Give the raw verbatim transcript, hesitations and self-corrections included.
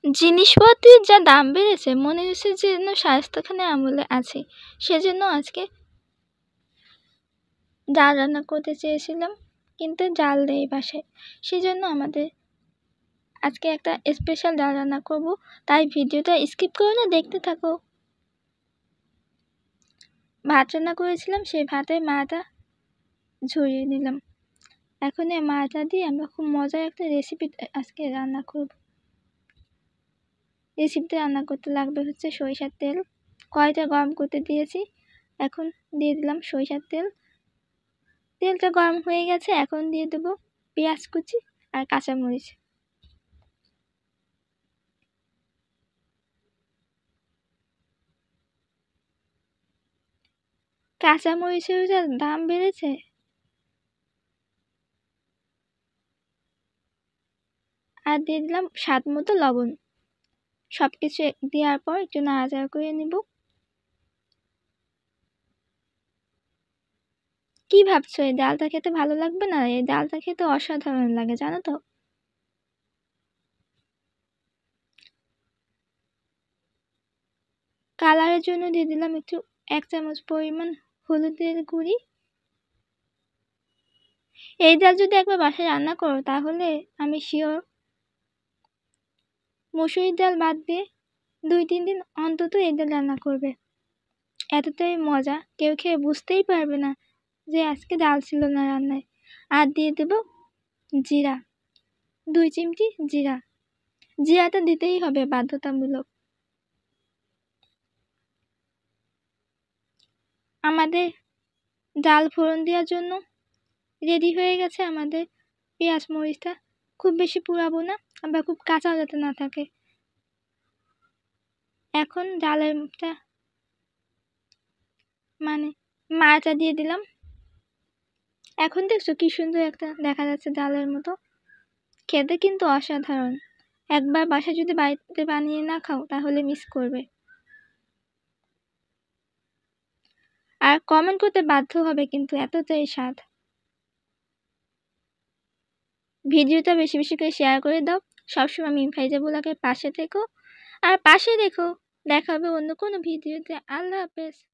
জিনিসপত্রের যা দাম বেড়েছে মনে হচ্ছে যেন স্বাস্থ্যখানে আমলে আছে। সেজন্য আজকে ডাল রান্না করতে চেয়েছিলাম, কিন্তু ডাল নেই বাসায়। সেজন্য আমাদের আজকে একটা স্পেশাল ডাল রান্না করব, তাই ভিডিওটা স্কিপ করে না দেখতে থাকো। ভাত রান্না করেছিলাম, সেই ভাতের মাটা ঝরিয়ে নিলাম। এখন এই মাটা দিয়ে আমরা খুব মজার একটা রেসিপি আজকে রান্না করব। রেসিপিটা রান্না করতে লাগবে হচ্ছে সরিষার তেল। কড়াইটা গরম করতে দিয়েছি, এখন দিয়ে দিলাম সরিষার তেল। তেলটা গরম হয়ে গেছে, এখন দিয়ে দেবো পেঁয়াজ কুচি আর কাঁচামরিচ। কাঁচামরিচের যা দাম বেড়েছে, আর দিয়ে দিলাম স্বাদ মতো লবণ। সব কিছু দেওয়ার পর একটু নাড়াচাড়া করে নেব। কি ভাবছো, এই ডালটা খেতে ভালো লাগবে না? এই ডালটা খেতে অসাধারণ লাগে, জানো তো। কালারের জন্য দিয়ে দিলাম একটু এক চামচ পরিমাণ হলুদের গুঁড়ি। এই ডাল যদি একবার বাসায় রান্না করো তাহলে আমি শিওর মসুরির ডাল বাদ দিয়ে দুই তিন দিন অন্তত এই ডাল রান্না করবে। এতটাই মজা, কেউ খেয়ে বুঝতেই পারবে না যে আজকে ডাল ছিল না রান্নায়। আর দিয়ে দেব জিরা, দুই চিমটি জিরা। জিরাটা দিতেই হবে বাধ্যতামূলক। আমাদের ডাল ফোড়ন দেওয়ার জন্য রেডি হয়ে গেছে আমাদের পেঁয়াজ মরিচটা। খুব বেশি পুড়াবো না, আবার খুব কাঁচা যাতে না থাকে। এখন ডালেরটা মানে মাটা দিয়ে দিলাম। এখন দেখছো কি সুন্দর একটা দেখা যাচ্ছে ডালের মতো। খেতে কিন্তু অসাধারণ। একবার বাসায় যদি বাড়িতে বানিয়ে না খাও তাহলে মিস করবে। আর কমেন্ট করতে বাধ্য হবে কিন্তু, এতটাই স্বাদ। ভিডিওটা বেশি বেশি করে শেয়ার করে দাও। সবসময় মিম ফাইজা ব্লগের পাশে থেকো আর পাশে রেখো। দেখা হবে অন্য কোনো ভিডিওতে। আল্লাহ হাফেজ।